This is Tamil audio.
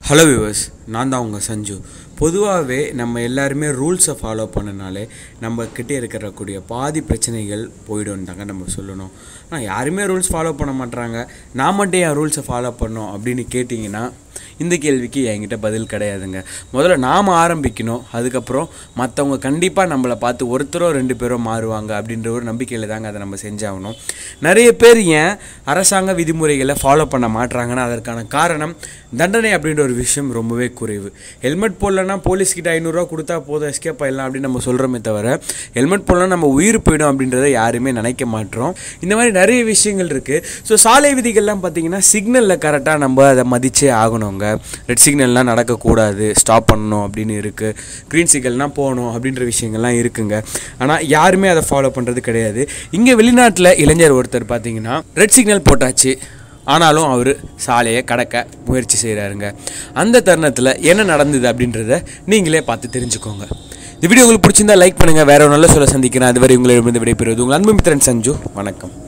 ஹலோ வியூவர்ஸ், நான் தான் உங்கள் சஞ்சு. பொதுவாகவே நம்ம எல்லாருமே ரூல்ஸை ஃபாலோ பண்ணனாலே நம்மக்கிட்டே இருக்கக்கூடிய பாதி பிரச்சனைகள் போய்டும் தாங்க நம்ம சொல்லணும். ஆனால் யாருமே ரூல்ஸ் ஃபாலோ பண்ண மாட்டாங்க. நான் மட்டும் என் ரூல்ஸை ஃபாலோ பண்ணோம் அப்படின்னு கேட்டிங்கன்னா இந்த கேள்விக்கு என்கிட்ட பதில் கிடையாதுங்க. முதல்ல நாம் ஆரம்பிக்கணும். அதுக்கப்புறம் மற்றவங்க கண்டிப்பாக நம்மளை பார்த்து ஒருத்தரோ ரெண்டு பேரோ மாறுவாங்க அப்படின்ற ஒரு நம்பிக்கையில் தாங்க அதை நம்ம செஞ்சாகணும். நிறைய பேர் ஏன் அரசாங்க விதிமுறைகளை ஃபாலோ பண்ண மாட்டுறாங்கன்னா அதற்கான காரணம் தண்டனை அப்படின்ற ஒரு விஷயம் ரொம்பவே குறைவு. ஹெல்மெட் போடலன்னா போலீஸ்கிட்ட 500 ரூபா கொடுத்தா போதும், எஸ்கேப் ஆகிடலாம் அப்படின்னு நம்ம சொல்கிறோமே தவிர, ஹெல்மெட் போடலாம் நம்ம உயிர் போயிடும் அப்படின்றத யாருமே நினைக்க மாட்டோம். இந்த மாதிரி நிறைய விஷயங்கள் இருக்குது. ஸோ சாலை விதிகள்லாம் பார்த்திங்கன்னா சிக்னலில் கரெக்டாக நம்ம அதை மதிச்சே ஆகணுங்க. ரெட் சிக்னல்லாம் நடக்கக்கூடாது, ஸ்டாப் பண்ணணும் அப்படின்னு இருக்குது. க்ரீன் சிக்னல்னால் போகணும் அப்படின்ற விஷயங்கள்லாம் இருக்குங்க. ஆனால் யாருமே அதை ஃபாலோ பண்ணுறது கிடையாது. இங்கே வெளிநாட்டில் இளைஞர் ஒருத்தர் பார்த்திங்கன்னா ரெட் சிக்னல் போட்டாச்சு, ஆனாலும் அவர் சாலையை கடக்க முயற்சி செய்கிறாருங்க. அந்த தருணத்தில் என்ன நடந்தது அப்படின்றத நீங்களே பார்த்து தெரிஞ்சுக்கோங்க. இந்த வீடியோ உங்களுக்கு பிடிச்சிருந்தா லைக் பண்ணுங்கள். வேற ஒரு நல்ல சொல்ல சந்திக்கிறேன். அதுவரை உங்களிடமிருந்து விடைபெறுவது உங்கள் அன்பு மித்திரன் சஞ்சு. வணக்கம்.